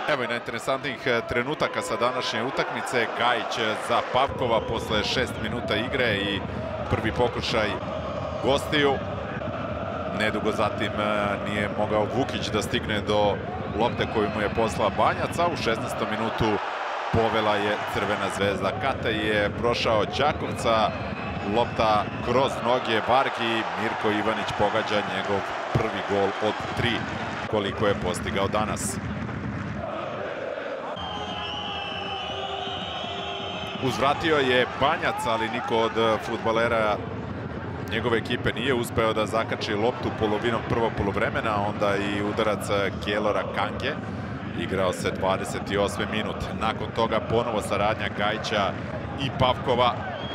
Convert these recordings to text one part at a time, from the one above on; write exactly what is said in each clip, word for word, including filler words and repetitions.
Evo i na interesantnih trenutaka sa današnje utakmice. Gajić za Pavkova posle šest minuta igre i prvi pokušaj gostiju. Nedugo zatim nije mogao Vukić da stigne do lopte koju mu je poslao Banjac, a u šesnaestom minutu povela je Crvena zvezda. Katej je prošao Đakovca, lopta kroz noge Vargi, Mirko Ivanić pogađa njegov prvi gol od tri, koliko je postigao danas. Uzvratio je Banjac, ali niko od fudbalera njegove ekipe nije uspeo da zakači loptu polovinom prvog poluvremena, onda i udarac Kelora Kange. Igrao se dvadeset osmi minut. Nakon toga ponovo saradnja Gajića i Pavkova.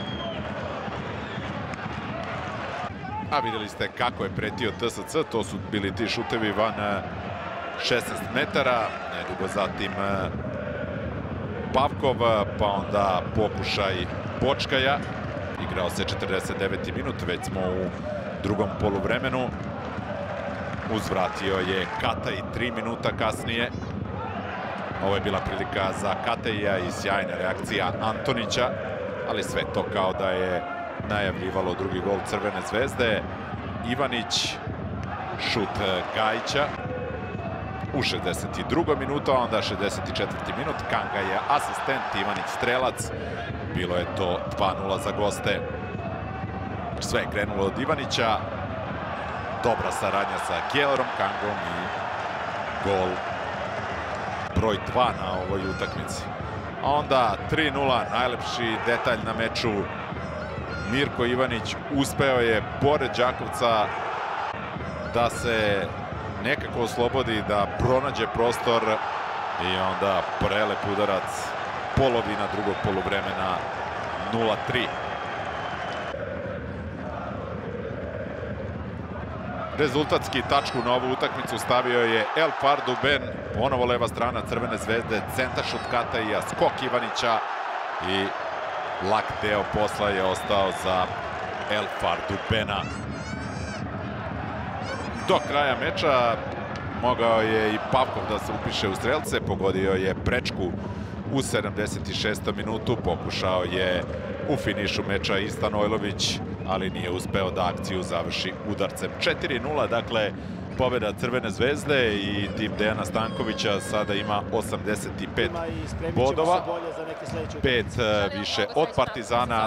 A vidjeli ste kako je pretio T S C, to su bili ti šutevi van šesnaest metara. Nedugo zatim Pavkov, pa onda pokušaj Bočkaja. Igrao se četrdeset deveti minut, već smo u drugom poluvremenu. Uzvratio je Katej tri minuta kasnije. Ovo je bila prilika za Kateja i sjajna reakcija Antonića, ali sve to kao da je najavljivalo drugi gol Crvene zvezde. Ivanić, šut Gajića u šezdeset drugoj minutu, a onda šezdeset četvrti minut. Kanga je asistent, Ivanić strelac. Bilo je to dva nula za goste. Sve je krenulo od Ivanića. Dobra saradnja sa Kelorom Kangom i gol broj dva na ovoj utakmici. A onda tri nula, najlepši detalj na meču. Mirko Ivanić uspeo je pored Đakovca da se nekako oslobodi, da pronađe prostor i onda prelep udarac, polovina drugog poluvremena, nula tri. Rezultatski tačku na ovu utakmicu stavio je El Fardouben, ponovo leva strana Crvene zvezde, centar šut Kateja, skok Ivanića i lak deo posla je ostao za El Fardoubena. Do kraja meča mogao je i Pavkov da se upiše u strelce, pogodio je prečku u sedamdeset šestom minutu, pokušao je u finišu meča i Stanojlović, ali nije uspeo da akciju završi udarcem. četiri nula, dakle, pobjeda Crvene zvezde i tim Dejana Stankovića sada ima osamdeset pet bodova, pet više od Partizana.